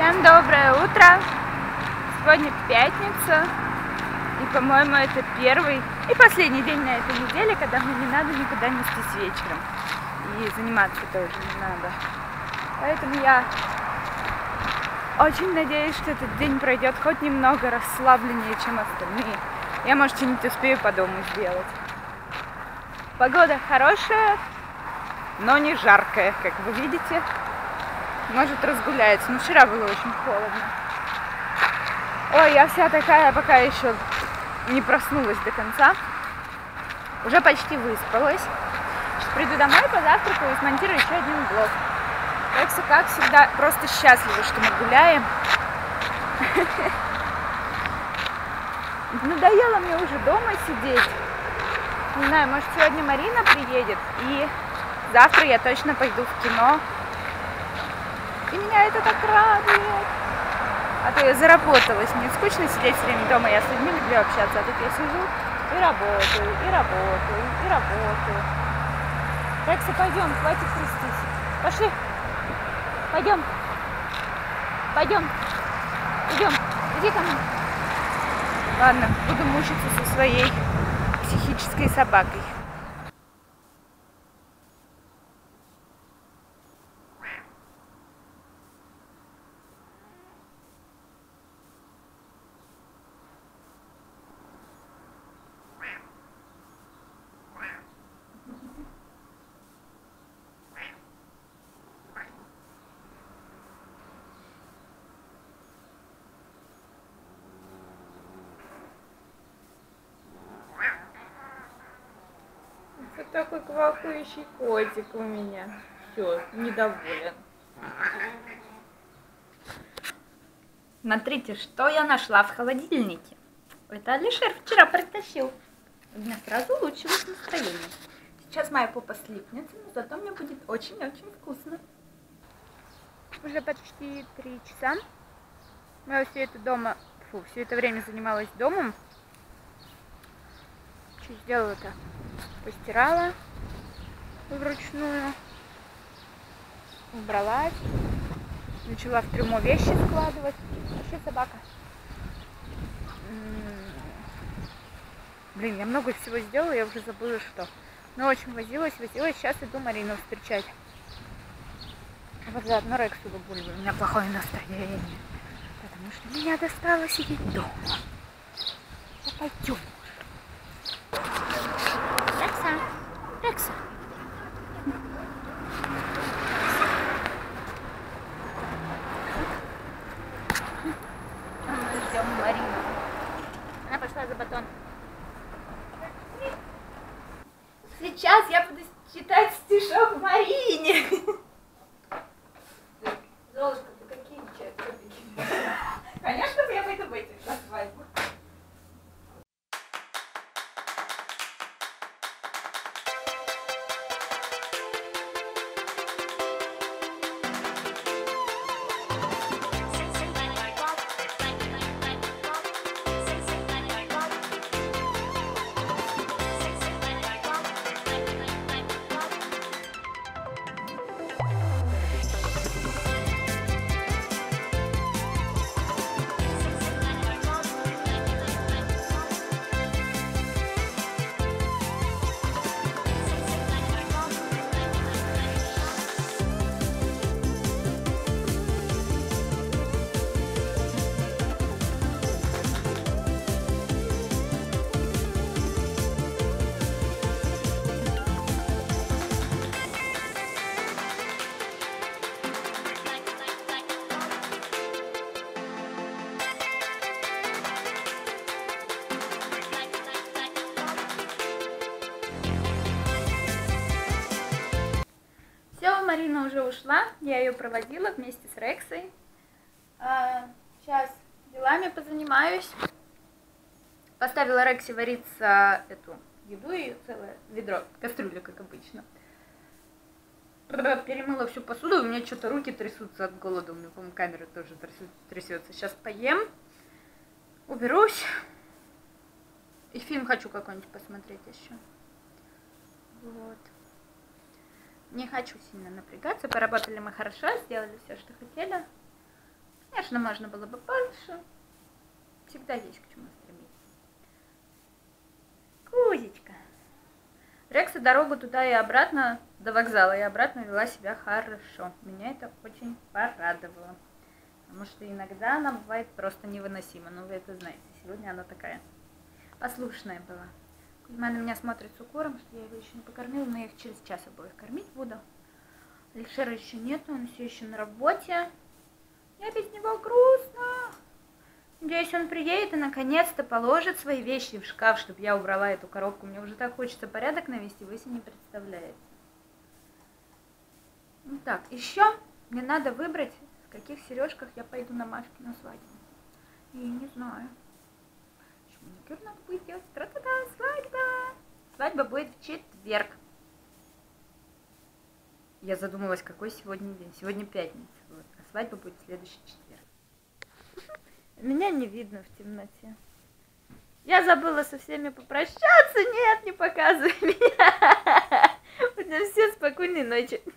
Всем доброе утро! Сегодня пятница, и, по-моему, это первый и последний день на этой неделе, когда мне не надо никуда нестись вечером. И заниматься тоже не надо. Поэтому я очень надеюсь, что этот день пройдет хоть немного расслабленнее, чем остальные. Я, может, что-нибудь успею по дому сделать. Погода хорошая, но не жаркая, как вы видите. Может разгуляется, но вчера было очень холодно. Ой, я вся такая, пока еще не проснулась до конца. Уже почти выспалась. Сейчас приду домой, позавтракаю и смонтирую еще один блог. Рекса, как всегда, просто счастлива, что мы гуляем. Надоело мне уже дома сидеть. Не знаю, может, сегодня Марина приедет, и завтра я точно пойду в кино. И меня это так радует. А то я заработалась. Мне скучно сидеть все время дома. Я с людьми люблю общаться. А тут я сижу и работаю, и работаю, и работаю. Рекса, пойдем, хватит трястись. Пошли. Пойдем. Пойдем. Идем. Иди ко мне. Ладно, буду мучиться со своей психической собакой. Вот такой квакающий котик у меня. Все, недоволен. Смотрите, что я нашла в холодильнике. Это Алишер вчера притащил. У меня сразу улучшилось настроение. Сейчас моя попа слипнется, но зато мне будет очень-очень вкусно. Уже почти 3 часа. Я все это время занималась домом. Что сделала-то? Постирала вручную, убралась, начала в трюмо вещи складывать. Вообще собака. Блин, я много всего сделала, я уже забыла что. Но очень возилась. Сейчас иду Марину встречать. Вот заодно Рексу выгуливаю. У меня плохое настроение, потому что меня достало сидеть дома. Да пойдем. Рекса. Мы ждем Марину. Она пошла за батон. Сейчас я буду читать стишок Марине. Золушка, ты какие чатики? Конечно, я пойду в этих на свадьбу. Марина уже ушла, я ее проводила вместе с Рексой. Сейчас делами позанимаюсь. Поставила Рексе вариться эту еду, и целое ведро, кастрюля, как обычно. Перемыла всю посуду, у меня что-то руки трясутся от голода, у меня, по-моему, камера тоже трясется. Сейчас поем, уберусь. И фильм хочу какой-нибудь посмотреть еще. Вот. Не хочу сильно напрягаться. Поработали мы хорошо, сделали все, что хотели. Я Конечно, можно было бы больше. Всегда есть к чему стремиться. Кузечка. Рекса дорогу туда и обратно, до вокзала и обратно вела себя хорошо. Меня это очень порадовало. Потому что иногда она бывает просто невыносима. Ну, вы это знаете. Сегодня она такая послушная была. Кузьма на меня смотрит с укором, что я его еще не покормила, но я их через час обоих кормить буду. Алишера еще нету, он все еще на работе. Я без него грустно. Надеюсь, он приедет и наконец-то положит свои вещи в шкаф, чтобы я убрала эту коробку. Мне уже так хочется порядок навести, вы себе не представляете. Ну так, еще мне надо выбрать, в каких сережках я пойду на Машкину свадьбу. Я не знаю. Маникюр надо будет делать. Тра-та-та, свадьба. Свадьба будет в четверг. Я задумалась, какой сегодня день. Сегодня пятница. Вот. А свадьба будет в следующий четверг. Меня не видно в темноте. Я забыла со всеми попрощаться. Нет, не показывай меня. Всем спокойной ночи.